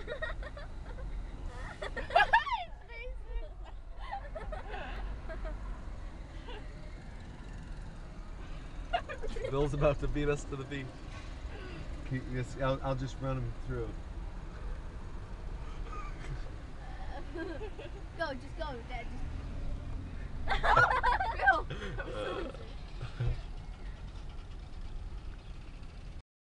Bill's about to beat us to the beach. Yes, I'll just run him through. Go, just go, Dad. Just